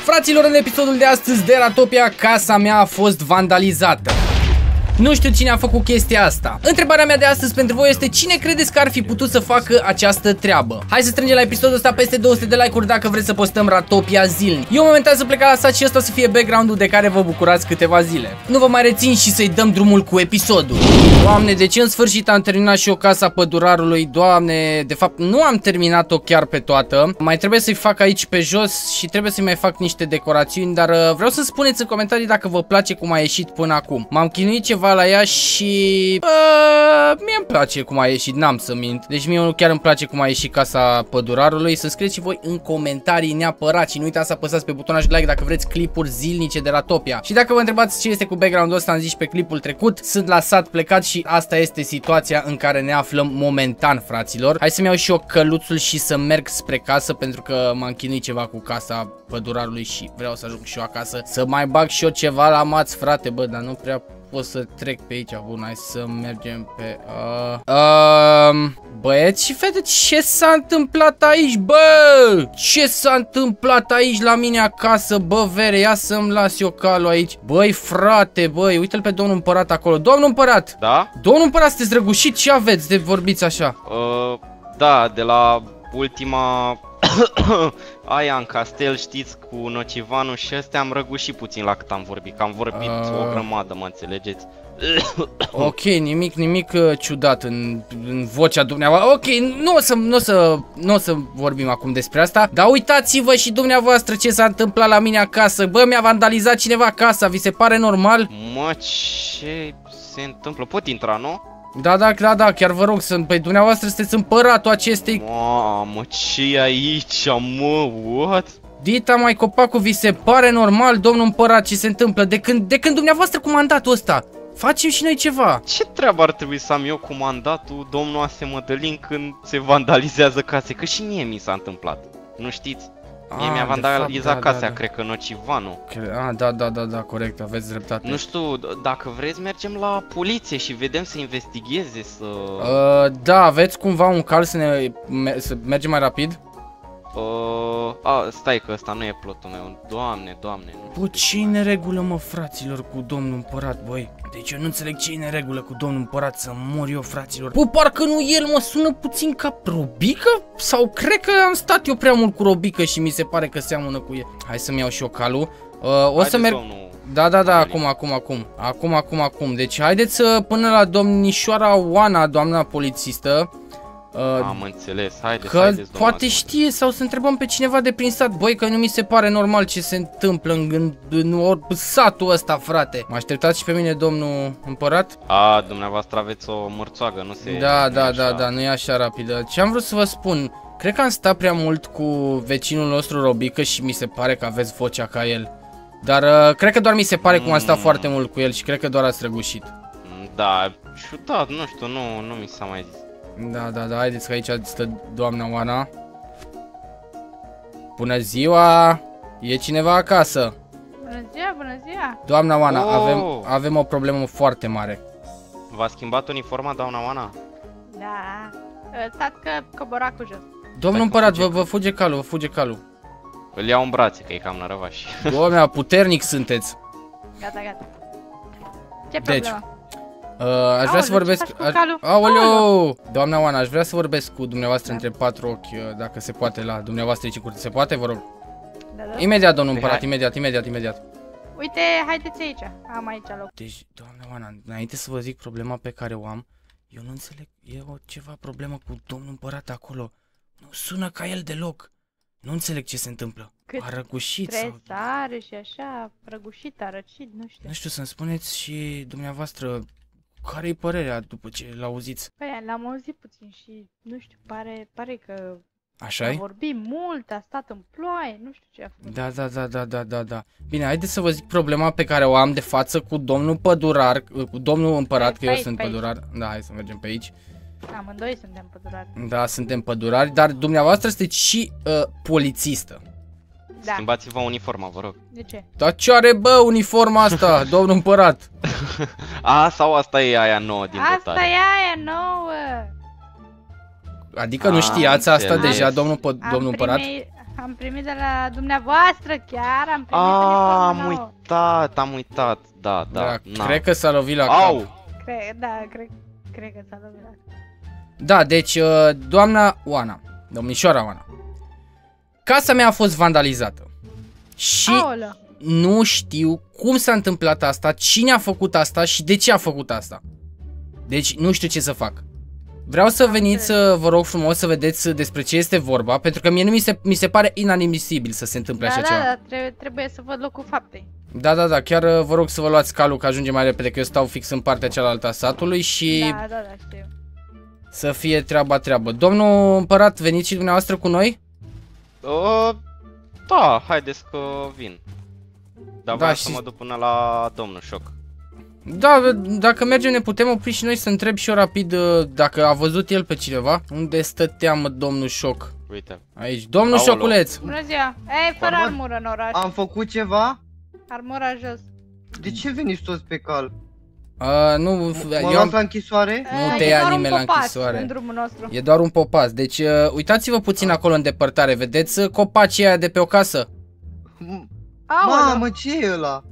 Fraților, în episodul de astăzi de Ratopia, casa mea a fost vandalizată. Nu știu cine a făcut chestia asta. Întrebarea mea de astăzi pentru voi este: cine credeți că ar fi putut să facă această treabă? Hai să strângem la episodul ăsta peste 200 de like-uri dacă vreți să postăm Ratopia zilnic. Eu momentan să plec la sat și ăsta să fie background-ul de care vă bucurați câteva zile. Nu vă mai rețin și să-i dăm drumul cu episodul. Doamne, deci în sfârșit am terminat și eu casa pădurarului. Doamne, de fapt nu am terminat-o chiar pe toată. Mai trebuie să-i fac aici pe jos și trebuie să-i mai fac niște decorațiuni. Dar vreau să spuneți în comentarii dacă vă place cum a ieșit până acum. M-am chinuit ceva la ea și mie îmi place cum a ieșit, n-am să mint. Deci mie chiar îmi place cum a ieșit casa pădurarului. Să scrieți și voi în comentarii neapărat. Și nu uitați să apăsați pe butonul de like dacă vreți clipuri zilnice de Ratopia. Și dacă vă întrebați ce este cu background-ul ăsta, am zis pe clipul trecut. Sunt la sat plecat și asta este situația în care ne aflăm momentan, fraților. Hai să-mi iau și eu căluțul și să merg spre casă, pentru că m-am chinuit ceva cu casa pădurarului și vreau să ajung și eu acasă. Să mai bag și eu ceva la maț, frate, bă, dar nu prea pot să trec pe aici. Bun, hai să mergem pe... Băieți și fete, ce s-a întâmplat aici, bă? Ce s-a întâmplat aici la mine acasă, bă, vere? Ia să-mi las eu calul aici. Băi, frate, băi, uite-l pe domnul împărat acolo. Domnul împărat! Da? Domnul împărat, sunteți răgușit? Ce aveți de vorbiți așa? Da, de la ultima... aia în castel, știți, cu Nocivanu și ăstea am răgușit puțin la cât am vorbit, că am vorbit o grămadă, mă înțelegeți? Ok, nimic ciudat în vocea dumneavoastră. Ok, nu o să vorbim acum despre asta. Dar uitați-vă și dumneavoastră ce s-a întâmplat la mine acasă. Bă, mi-a vandalizat cineva casa, vi se pare normal? Mă, ce se întâmplă? Pot intra, nu? Da, chiar vă rog, păi dumneavoastră sunteți împăratul acestei... Mamă, ce e aici, mă, what? Dita mai copacul, vi se pare normal, domnul împărat, ce se întâmplă? De când dumneavoastră cu mandatul ăsta? Facem și noi ceva. Ce treabă ar trebui să am eu cu mandatul, domnul Ase Mădălin, când se vandalizează case? Că și mie mi s-a întâmplat, nu știți? Mie mi-a vandalizat casa, cred că Nocivanu. Da, corect, aveți dreptate. Nu știu, dacă vreți mergem la poliție și vedem să investigheze, să... Da, aveți cumva un cal să mergem mai rapid? Stai că ăsta nu e plotul meu, doamne. Bă, ce-i neregulă, mă, fraților, cu domnul împărat, băi? Deci eu nu înțeleg ce-i neregulă cu domnul împărat, să mor eu, fraților. Bă, parcă nu el, mă sună puțin ca Robică? Sau cred că am stat eu prea mult cu Robică și mi se pare că seamănă cu el. Hai să-mi iau și eu calul. O să merg... Da, acum. Deci haideți până la domnișoara Oana, doamna polițistă. Am înțeles, haideți, poate știe sau să întrebăm pe cineva de prin sat. Băi, că nu mi se pare normal ce se întâmplă în satul ăsta, frate. Mă așteptați și pe mine, domnul împărat? Dumneavoastră aveți o mărțoagă, nu se... Da, nu e așa rapidă. Ce am vrut să vă spun, cred că am stat prea mult cu vecinul nostru Robică și mi se pare că aveți vocea ca el. Dar cred că doar mi se pare cum am stat foarte mult cu el și cred că doar ați răgușit. Da, ciudat, nu știu, nu mi s-a mai zis. Da, haideți că aici stă doamna Oana. Bună ziua! E cineva acasă? Bună ziua! Doamna Oana, avem o problemă foarte mare. V-a schimbat uniforma, doamna Oana? Da, stați că cobora cu jos. Domnul împărat, vă fuge calul, Îl iau în brațe, că e cam nărăvaș. Doamna, puternic sunteți. Gata. Ce problemă? Aș vrea să vorbesc... Aoleu! Doamna Oana, aș vrea să vorbesc cu dumneavoastră între patru ochi, dacă se poate, la dumneavoastră aici curte. Se poate, vă rog? Da. Imediat, domnul împărat, imediat. Uite, haideți aici, am aici loc. Deci, doamna Oana, înainte să vă zic problema pe care o am, eu nu înțeleg, ceva problemă cu domnul împărat acolo. Nu sună ca el deloc. Nu înțeleg ce se întâmplă. A răgușit sau... are și așa, răgușit, a răcit, nu știu. Nu știu, să-mi spuneți și dumneavoastră... Care-i părerea după ce l-auziți? Păi, l-am auzit puțin și, nu știu, pare că... Așa-i? A vorbit mult, a stat în ploaie, nu știu ce a făcut. Da. Bine, haideți să vă zic problema pe care o am de față cu domnul pădurar, cu domnul împărat, că eu sunt pădurar. Da, hai să mergem pe aici. Amândoi suntem pădurari. Da, suntem pădurari, dar dumneavoastră sunteți și polițistă. Da. Schimbați-vă uniforma, vă rog. De ce? Dar ce are, bă, uniforma asta, domnul împărat? Sau asta e aia nouă din dotare? Asta e aia nouă. Adică nu știați asta deja, domnul împărat? Am primit de la dumneavoastră chiar, am primit Am uitat, da. Cred că s-a lovit la cap. Cred că s-a lovit la cap. Da, deci, doamna Oana, domnișoara Oana, casa mea a fost vandalizată. Și nu știu cum s-a întâmplat asta, cine a făcut asta și de ce a făcut asta. Deci nu știu ce să fac. Vreau să veniți, vă rog frumos, să vedeți despre ce este vorba, pentru că mie nu mi se pare inadmisibil să se întâmple așa ceva. Da, trebuie să văd locul faptei. Da, chiar vă rog să vă luați calul, că ajunge mai repede, că eu stau fix în partea cealaltă a satului și... Da, știu. Să fie treaba. Domnul împărat, veniți și dumneavoastră cu noi? Da, haideți că vin. Dar vreau și... să mă duc până la domnul Șoc. Da, dacă mergem ne putem opri și noi să întreb și eu rapid dacă a văzut el pe cineva. Unde stăteam, domnul Șoc? Uite. Aici, domnul Șoculeț. Bună ziua. Ei, fără armură în oraș. Am făcut ceva? Armura jos. De ce veniți toți pe cal? Nu, mă luați la închisoare? Nu te ia nimeni la închisoare. În drumul nostru. E doar un popas. Deci uitați-vă puțin acolo în depărtare. Vedeți copacii aia de pe o casă? Mamă, ce e ăla?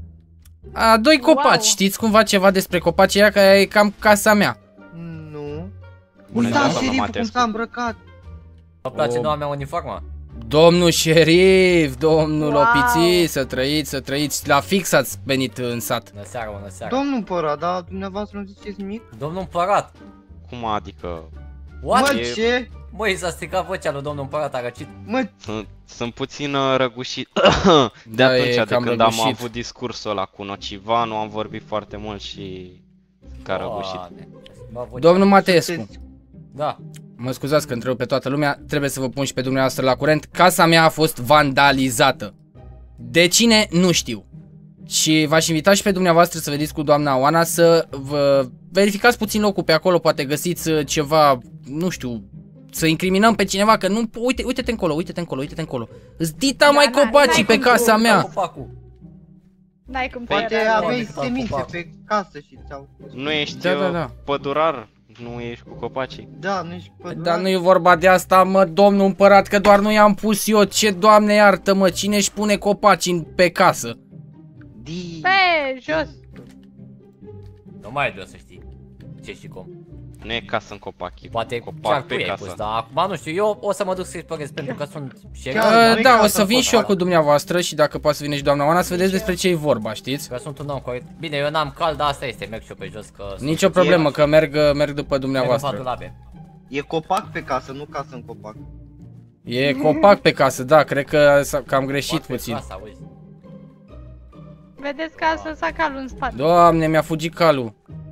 Doi copaci, știți cumva ceva despre copacii aia, că e cam casa mea. Nu. Uita, șeriful cum s-a îmbrăcat. Vă place noua mea uniformă? Domnul șerif, domnul Opiții, să trăiți, la fix ați venit în sat. Bună seara. Domnul împărat, dar dumneavoastră nu ziceți nimic? Domnul împărat. Cum adică? What? Mă, ce? Măi, s-a stricat vocea lui domnul împărat, a răcit. Mă, sunt puțin răgușit. De atunci, de când am avut discursul ăla cu Nocivanu, am vorbit foarte mult și... ca răgușit. Domnul Mateescu. Da. Mă scuzați că întreb pe toată lumea, trebuie să vă pun și pe dumneavoastră la curent. Casa mea a fost vandalizată. De cine? Nu știu. Și v-aș invita și pe dumneavoastră să vedeți cu doamna Oana să vă verificați puțin locul pe acolo, poate găsiți ceva, nu știu, să incriminăm pe cineva, că nu... Uite-te încolo. Îți dita mai copacii pe casa mea. N-ai cum. Poate aveai semințe pe casă și ți-au... Nu ești pădurar? Nu ești cu copacii? Da, nu ești pădurar. Dar nu e vorba de asta, mă, domnul împărat, că doar nu i-am pus eu. Ce, Doamne iartă-mă, cine își pune copaci pe casă? Pe jos. Nu mai trebuie să știi ce și cum. Nu e casă în copac, poate copac pe casă. Pus, dar acum nu știu, eu o să mă duc să-i spăresc pentru că sunt șerif. Da, o să vin și eu cu dumneavoastră și dacă poate să vine și doamna Oana să vedeți despre ce e vorba, știți? Că sunt un om corect. Bine, eu n-am cal, dar asta este, merg și eu pe jos că... Nicio problemă, că merg după dumneavoastră. E copac pe casă, nu casă în copac. E copac pe casă, da, cred că am greșit puțin. Vedeți că asta s-a calul în spate. Doamne, mi-a fugit calul.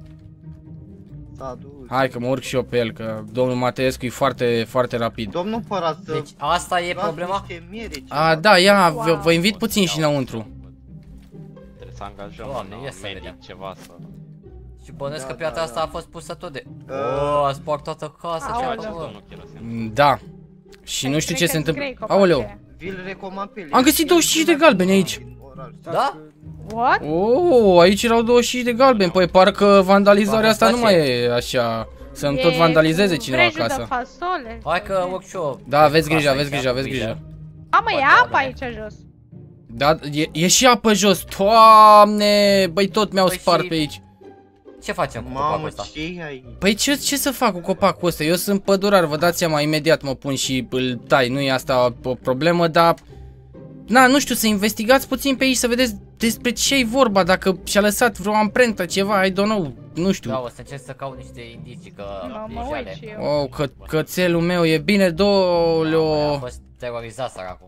S-a dus. Hai că mă urc și eu pe el, că domnul Mateescu e foarte, foarte rapid. Domnul împărat, deci asta e problema? Da, ia, vă invit puțin și înăuntru. Trebuie să angajăm un medic, ceva să... Și bănuiesc că piața asta a fost pusă tot de... a spart toată casa, ce-a făcut? Da. Și nu știu ce se întâmplă. Aoleu. Am găsit 25 de galbeni aici. Da? What? Aici erau 25 de galbeni. Păi parcă vandalizarea asta nu mai e așa. Să-mi tot vandalizeze cineva acasă. Hai că urc și eu. Da, aveți grijă. Mamă, e apă aici jos. Da, e și apă jos. Doamne, băi, tot mi-au spart pe aici. Ce facem cu copacul ăsta? Păi ce să fac cu copacul ăsta? Eu sunt pădurar, vă dați seama, imediat mă pun și îl tai. Nu e asta o problemă, dar... Na, nu știu, să investigați puțin pe aici, să vedeți despre ce e vorba, dacă și-a lăsat vreo amprentă, ceva, I don't know, nu știu. Da, o să încerc să caut niște indicii, că e jale. Cățelul meu, e bine, doleo. A fost terorizat, săracul.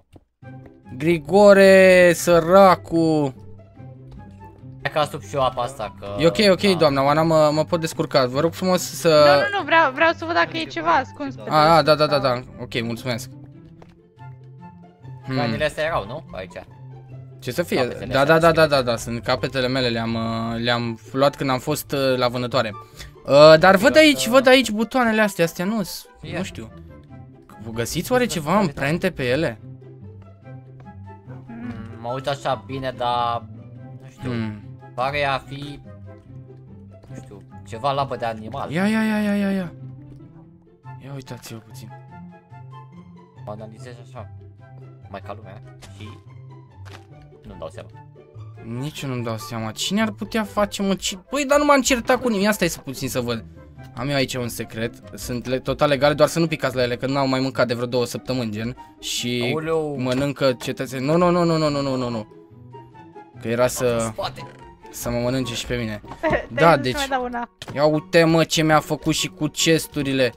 Grigore, săracu. Hai că asup și eu apa asta, că... E ok, doamna Oana, mă pot descurca, vă rog frumos să... Nu, vreau să văd dacă e ceva ascuns pe Da, ok, mulțumesc. Hainele astea erau, nu? Aici. Ce să fie? Da, sunt capetele mele, le-am luat când am fost la vânătoare. Dar văd aici butoanele astea nu știu. Găsiți oare ceva amprente pe ele? Mă uit așa bine, dar nu știu. Pare a fi, nu știu, ceva labă de animal. Ia. Ia uitați-vă puțin. Mă analizez așa. tocmai ca lumea și nu-mi dau seama. Nici eu nu-mi dau seama. Cine ar putea face, mă? Păi, dar nu m-am certat cu nimeni. Asta e puțin să văd. Am eu aici un secret. Sunt total legale, doar să nu picați la ele, că n-au mai mâncat de vreo 2 săptămâni, gen. Și mănâncă cetățeni. Nu. Că era să mă mănânce și pe mine. Da, deci. Ia uite, mă, ce mi-a făcut și cu chesturile.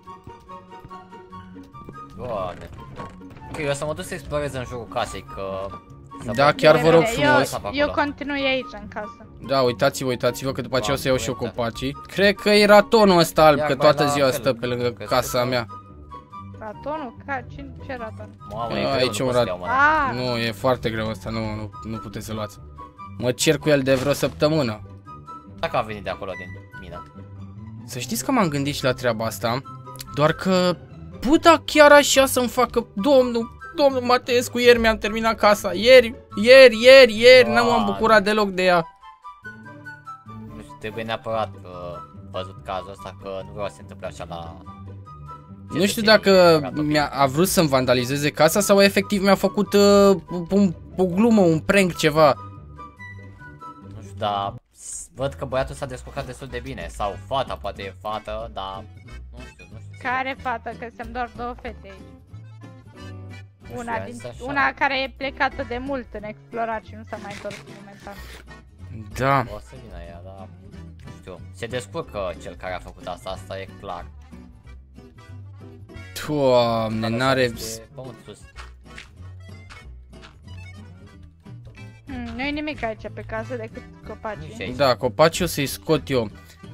Doamne. Ok, eu o să mă duc să explorez în jurul casei, că... Da, chiar vă rog frumos. Eu continui aici, în casă. Da, uitați-vă că după aceea o să iau și eu copacii. Cred că e ratonul ăsta alb, că toată ziua stă pe lângă casa mea. Ratonul? Ce raton? Aici un raton. Nu, e foarte greu ăsta, nu puteți să luați. Mă cer cu el de vreo săptămână. Dacă a venit de acolo din mină. Să știți că m-am gândit și la treaba asta, doar că... Puta, chiar așa să-mi facă domnul Mateescu, ieri mi-am terminat casa. Ieri, nu m-am bucurat deloc de ea. Nu știu, trebuie neapărat văzut cazul ăsta, că nu vreau să se întâmple așa la... Nu știu dacă a vrut să-mi vandalizeze casa sau efectiv mi-a făcut o glumă, un prank, ceva. Nu știu, dar văd că băiatul s-a descurcat destul de bine. Sau fata, poate e fată, dar nu știu. Care fată? Că sunt doar 2 fete aici. Una care e plecată de mult în explorat și nu s-a mai întors momentan. Da. O să vină ea, dar nu știu. Se descurcă cel care a făcut asta e clar. Doamne, n-are... Nu e nimic aici pe casă decât copacii. Da, copacii o să-i scot eu.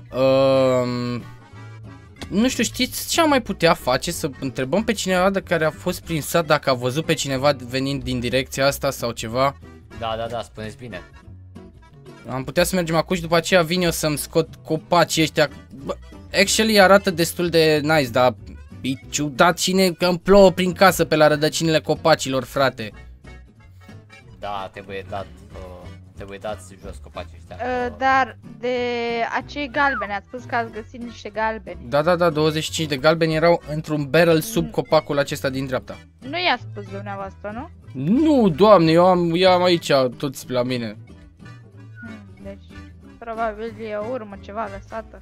Nu știu, știți ce am mai putea face? Să întrebăm pe cineva de care a fost prin sat dacă a văzut pe cineva venind din direcția asta sau ceva. Da, spuneți bine. Am putea să mergem acum și după aceea vin eu să-mi scot copacii ăștia. Actually arată destul de nice, dar e ciudat cine că îmi plouă prin casă pe la rădăcinile copacilor, frate. Da, trebuie dați jos copacii ăștia. Dar de acei galbeni, ați spus că ați găsit niște galbeni. Da, 25 de galbeni erau într-un barrel sub copacul acesta din dreapta. Nu i-a spus dumneavoastră, nu? Nu, doamne, eu am aici toți la mine. Deci, probabil e o urmă ceva lăsată.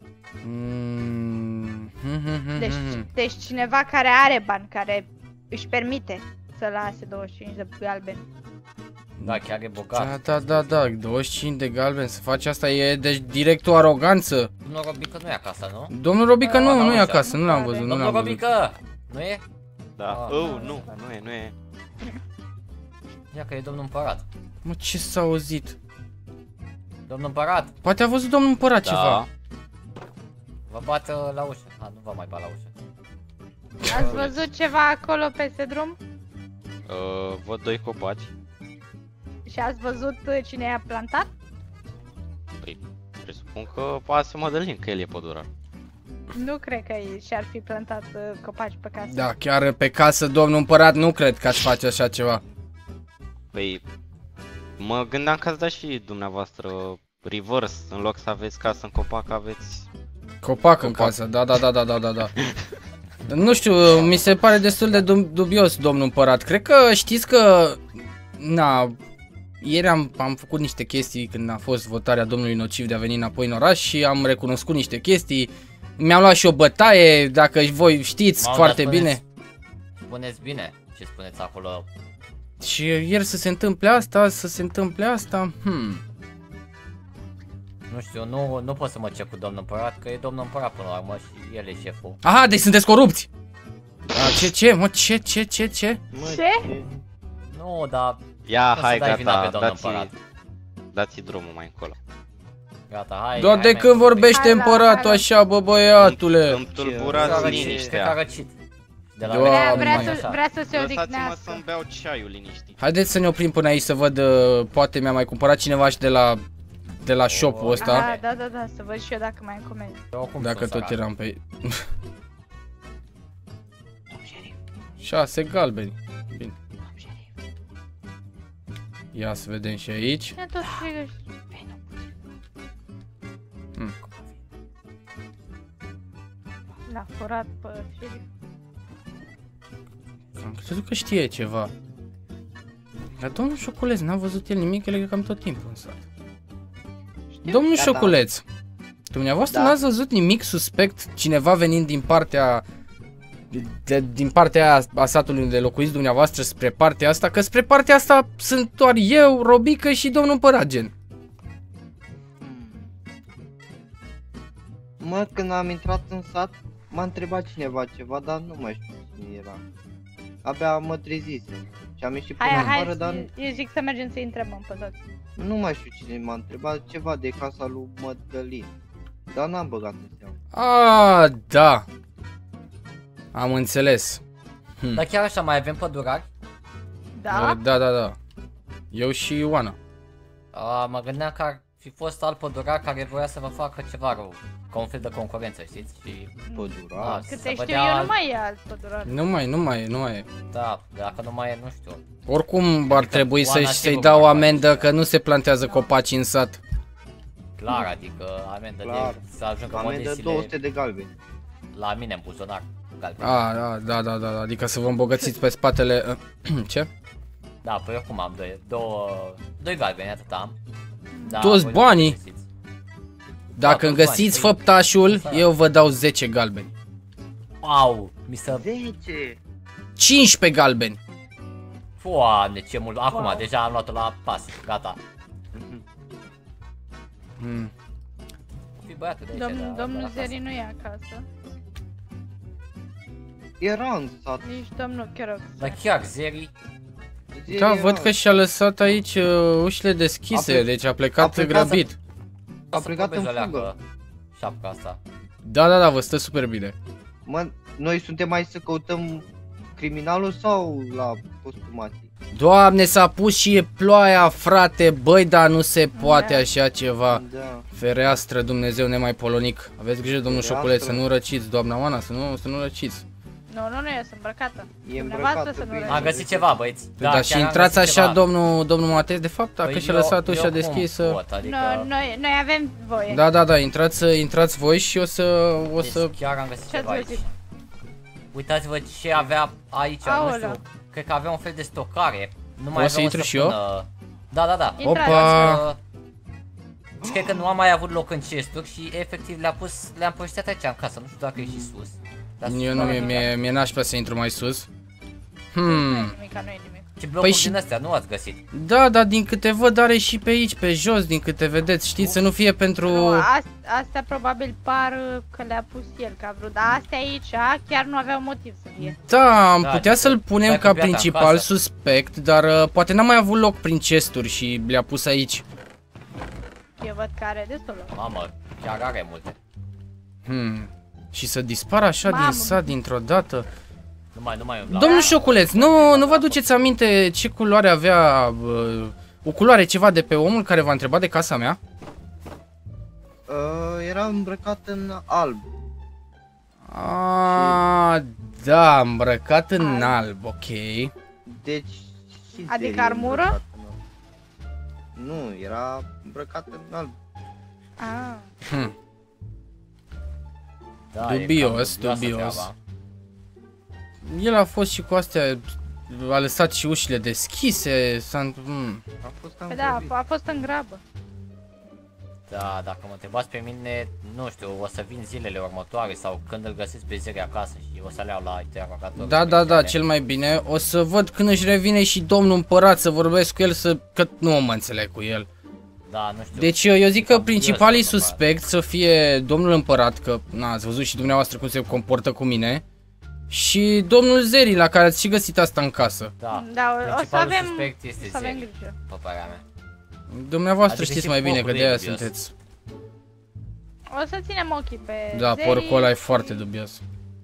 Deci cineva care are bani, care își permite să lase 25 de galbeni. Da, chiar e bogat. Da, 25 de galbeni, să faci asta e deci direct o aroganță. Domnul Robică nu e acasă, nu? Domnul Robică nu e acasă, nu l-am văzut. Domnul Robică, nu e? Da, nu e. Ia că e domnul împărat. Mă, ce s-a auzit? Domnul împărat. Poate a văzut domnul împărat ceva. Vă bat la ușă. Nu vă mai bat la ușă. Ați văzut ceva acolo peste drum? Văd 2 copaci. Și ați văzut cine i-a plantat? Păi, presupun că poate să Mădălin, că el e pădurar. Nu cred că și-ar fi plantat copaci pe casă. Da, chiar pe casă, domnul împărat, nu cred că ați face așa ceva. Păi, mă gândeam că ați dat și dumneavoastră reverse, în loc să aveți casă în copac, aveți... Copac în casă, da. Nu știu, mi se pare destul de dubios, domnul împărat. Cred că știți că... Ieri am făcut niște chestii când a fost votarea domnului Nociv de a veni înapoi în oraș și am recunoscut niște chestii. Mi-am luat și o bătaie, dacă voi știți foarte bine. Spuneți bine ce spuneți acolo. Și ieri să se întâmple asta, Nu știu, nu pot să mă cer cu domnul împărat, că e domnul împărat până la urmă și el e șeful. Aha, deci sunteți corupți! Ce? Ce? Nu, dar... Ia, hai, gata, dați drumul mai încolo. Gata, hai. Doar de când vorbește împăratul așa, bă, băiatule? Îmi tulburați liniștea. Vrea să se odihnească. Lăsați-mă să-mi beau ceaiul liniștit. Haideți să ne oprim până aici să văd, poate mi-a mai cumpărat cineva și de la shop-ul ăsta. Da, să văd și eu dacă mai încomend. Dacă tot eram pe... 6 galbeni. Bine. Ia să vedem și aici. L-a furat pe șerif. Am crezut că știe ceva. Dar domnul Șoculeț, n-a văzut el nimic, el e cam tot timpul în sat. Știu. Domnul Da, Șoculeț, dumneavoastră Da. n-ați văzut nimic suspect, cineva venind din partea din partea aia a satului unde locuiți dumneavoastră spre partea asta, că spre partea asta sunt doar eu, Robică și domnul Păragen. Mă, când am intrat în sat, m-a întrebat cineva ceva, dar nu mai știu cine era. Abia mă trezise și am ieșit până afară, dar Eu zic să mergem să întrebăm pe toți. nu mai știu cine m-a întrebat, ceva de casa lui Mădălin. Dar n-am băgat în seamă. Ah, da. Am înțeles. Dar chiar așa mai avem pădurari? Da? Da. Eu și Ioana. Mă gândeam că ar fi fost alt pădurar care voia să vă facă ceva rău. Ca un fel de concurență, știți? Și... Pădurar. Câte să știu vedea- eu, nu mai e alt pădurar. Nu mai e. Da, dacă nu mai e, nu știu. Oricum ar Adică trebui Oana să-i sigur dau va face amendă ceva. că nu se plantează copaci în sat. Clar, adică amendă Clar. de să ajungă Amendă modesile 200 de galbeni. la mine în buzunar. Galben. Da, adică să vă îmbogățiți pe spatele... Ce? Da, păi oricum am doi galbeni, atât am. Da, Toți voi banii? nu găsiți. Dacă toți îmi găsiți banii, făptașul, păi- eu vă dau 10 galbeni. Au, mi se... 10! 15 galbeni. Foane, ce mult. Acum, Wow. deja am luat-o la pas, gata. Hmm. Fii băiatul de aici, Domnul de la Zeri nu e acasă. Era în sat. Nici domnul Chirox. Dar chiar, Zeri, Zeri Da, era. văd că și-a lăsat aici ușile deschise, A ple- deci a plecat a plecat grăbit. A să plecat în probezoleacă fugă. șapca asta. Da, vă stă super bine. Mă, noi suntem aici să căutăm criminalul sau la postumații? Doamne, s-a pus și e ploaia, frate, băi, dar nu se poate Da. așa ceva. Da. Fereastră, Dumnezeu nemaipolinic. Aveți grijă, domnul Fereastră. Șoculeț, să nu răciți, doamna Oana, să nu răciți. Nu, eu sunt îmbrăcată. E Dumneavoastră îmbrăcată să nu bine. Am găsit ceva, băieți. Da, și chiar am intrați găsit așa, ceva. domnul Matei, de fapt, dacă Păi și-a eu- lăsat eu ușa cum deschisă. pot, adică... Noi avem voie. Da, intrați voi și o să... Deci chiar am găsit Ce-ați ceva aici. găsit? Uitați-vă ce avea aici, nu Aoleu. știu, cred că avea un fel de stocare. Nu mai Pot să avea o intru și eu? săptămână. Da. Intrați. Opa! Și cred că nu a mai avut loc în chesturi și efectiv le-am poșteat aici în casă, nu știu dacă e și sus. Dar sus Eu nu, mie n-aș să intru mai sus. Nu e nimic, nu e nimic. Ce blocuri și- din astea nu ați găsit? Da, dar din câte văd are și pe aici, pe jos, din câte vedeți, știți, să nu fie pentru... Nu, astea probabil par că le-a pus el ca vreo, dar astea aici chiar nu aveau motiv să fie. Da, am Da, putea adică să-l punem stai ca cu piața în principal casă. suspect, dar poate n-a mai avut loc prin chesturi și le-a pus aici. Eu văd că are destul. Mamă, chiar are multe. Și să dispară așa Mamă. din sat dintr-o dată. Nu mai umbla. Domnul Șoculeț, nu vă aduceți aminte ce culoare avea... o culoare ceva de pe omul care v-a întrebat de casa mea? Era îmbrăcat în alb. Da, îmbrăcat în alb, ok. Deci și Adică Zeri e armură? îmbrăcat în alb. Nu, era îmbrăcat în alb. Ah. Da, e Dubios, cam dubioasă dubios. treaba. El a fost și cu astea, a lăsat și ușile deschise, A fost cam Păi da, grăbit. a fost în grabă. Da, dacă mă întrebați pe mine, nu știu, o să vin zilele următoare sau când îl găsesc pe Zeri acasă și o să le iau la interogator. Da, cel mai bine. O să văd când își revine și domnul împărat să vorbesc cu el, că nu mă înțeleg cu el. Da, nu știu. Deci eu zic că Cam principalii dubios, domnul suspect să fie domnul împărat, că ați văzut și dumneavoastră cum se comportă cu mine, și domnul Zeri, la care ați și găsit asta în casă. Da, Da, o să principalul avem, suspect este o să avem Zeri, grijă. pe părerea mea. Dumneavoastră Adică știți și mai bine, că porcul de e aia dubios. sunteți. O să ținem ochii pe Da, Zeri porcul ăla e și- foarte dubios.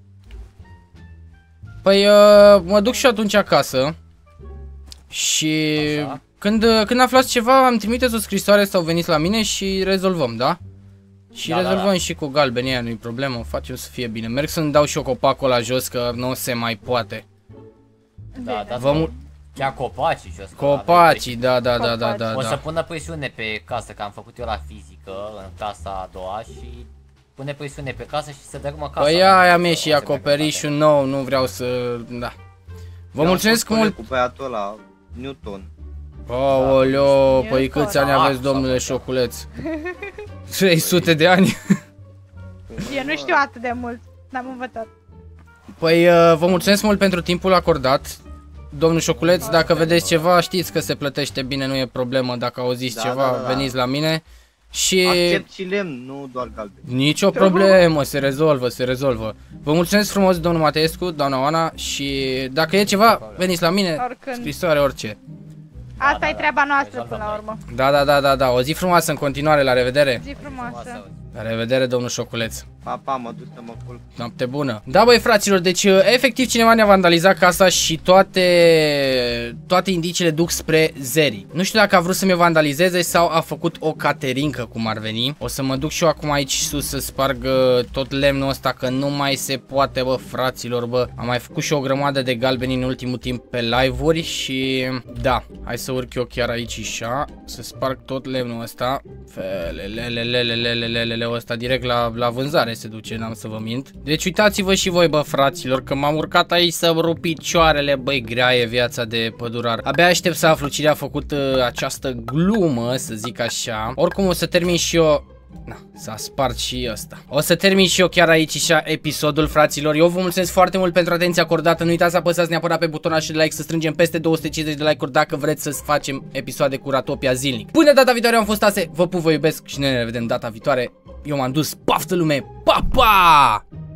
Păi mă duc și atunci acasă. Și Așa. când aflați ceva, îmi trimiteți o scrisoare sau veniți la mine și rezolvăm, da? Și Da, rezolvăm da. și cu galbenii aia, nu-i problemă, facem să fie bine. Merg să-mi dau și eu copacul la jos, că nu se mai poate. Da, da, Vă mul- chiar copacii jos. că Copacii, da. O să pună presiune pe casă, că am făcut eu la fizică, în clasa a doua și pune presiune pe casă și se dărâmă casa. Păi aia mi-e O și să mergă acoperișul toate. nou, nu vreau să... Da. Vă Eu am mulțumesc fost mult. Cu băiatul ăla, Newton. Aoleo, păi câți ani aveți, domnule Șoculeț? 300 de ani? Eu nu știu atât de mult, n-am învățat. Păi vă mulțumesc mult pentru timpul acordat. Domnul Șoculeț, dacă vedeți ceva, știți că se plătește bine, nu e problemă. Dacă auziți ceva, veniți la mine. Și... accept și lemn, nu doar galben. Nicio problemă, se rezolvă, se rezolvă. Vă mulțumesc frumos, domnul Mateescu, doamna Oana. Și dacă e ceva, veniți la mine, scrisoare, orice. Asta e treaba noastră până la urmă. Da, o zi frumoasă în continuare, la revedere. Zi frumoasă. La revedere, domnul Șoculeț. Pa, mă duc să mă culc. Noapte bună. Da, băi, fraților, deci efectiv cineva ne-a vandalizat casa și toate indiciile duc spre Zeri. Nu știu dacă a vrut să mi vandalizeze sau a făcut o caterincă, cum ar veni. O să mă duc și eu acum aici sus să sparg tot lemnul ăsta, că nu mai se poate, bă, fraților, bă. Am mai făcut și o grămadă de galbeni în ultimul timp pe live-uri și da, hai să urc eu chiar aici așa, să sparg tot lemnul ăsta. Ăsta direct la vânzare se duce, n-am să vă mint. Deci uitați-vă și voi, bă, fraților, că m-am urcat aici să-mi rup picioarele, băi, grea e viața de pădurar. Abia aștept să aflu cine a făcut această glumă, să zic așa. Oricum o să termin și eu. Na, s-a spart și ăsta. O să termin și eu chiar aici și episodul, fraților. Eu vă mulțumesc foarte mult pentru atenția acordată. Nu uitați să apăsați neapărat pe butonul de like, să strângem peste 250 de like-uri dacă vreți să facem episoade cu Ratopia zilnic. Până data viitoare am fost Ase, vă pup, vă iubesc și ne revedem data viitoare. Eu m-am dus, paftă lume, pa, pa!